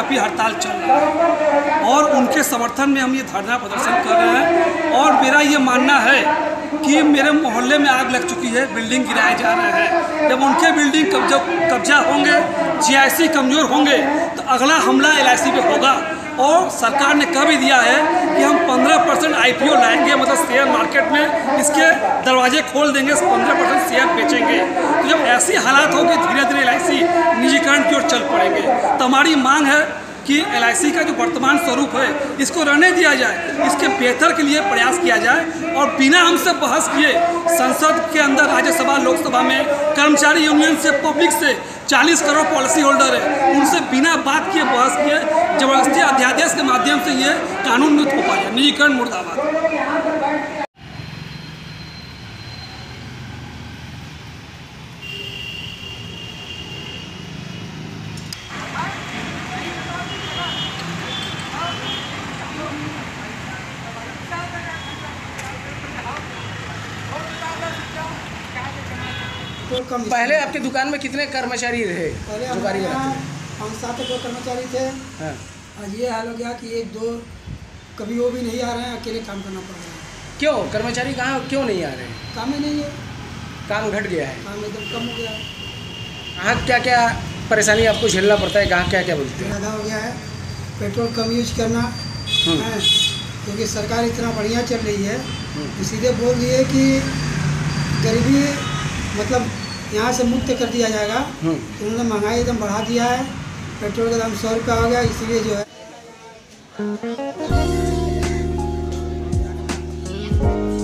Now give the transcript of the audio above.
व्यापी हड़ताल चल रहा है और उनके समर्थन में हम ये धरना प्रदर्शन कर रहे हैं। और मेरा ये मानना है कि मेरे मोहल्ले में आग लग चुकी है, बिल्डिंग गिराए जा रहे हैं। जब उनके बिल्डिंग कब्जा होंगे, GIC कमज़ोर होंगे तो अगला हमला LIC पे होगा। और सरकार ने कह भी दिया है कि हम 15% IPO लाएंगे, मतलब शेयर मार्केट में इसके दरवाजे खोल देंगे, 15% शेयर बेचेंगे। तो जब ऐसी हालात होगी धीरे धीरे LIC निजीकरण की ओर चल पड़ेंगे। तो हमारी मांग है कि LIC का जो वर्तमान स्वरूप है इसको रहने दिया जाए, इसके बेहतर के लिए प्रयास किया जाए और बिना हमसे बहस किए संसद के अंदर, राज्यसभा लोकसभा में कर्मचारी यूनियन से, पब्लिक से 40 करोड़ पॉलिसी होल्डर है, उनसे बिना बात किए, बहस किए जबरदस्ती अध्यादेश के माध्यम से ये कानून मुक्त हो पाया। निजीकरण मुर्दाबाद। तो पहले आपकी दुकान में कितने कर्मचारी रहे? पहले जो गाड़ी लगाते हैं 5-7 कर्मचारी थे। हाँ। आज ये हाल हो गया कि 1-2 कभी वो भी नहीं आ रहे हैं, अकेले काम करना पड़ रहा है। क्यों कर्मचारी कहाँ क्यों नहीं आ रहे हैं? काम ही नहीं है, काम घट गया है, काम एकदम कम हो गया है। कहाँ क्या क्या परेशानी आपको झेलना पड़ता है? कहाँ क्या क्या बोलते हैं? ज़्यादा हो गया है, पेट्रोल कम यूज करना है, क्योंकि सरकार इतना बढ़िया चल रही है। सीधे बोल रही है कि गरीबी मतलब यहाँ से मुक्त कर दिया जाएगा। तो उन्होंने महंगाई एकदम बढ़ा दिया है, पेट्रोल का दाम 100 रुपया हो गया, इसलिए जो है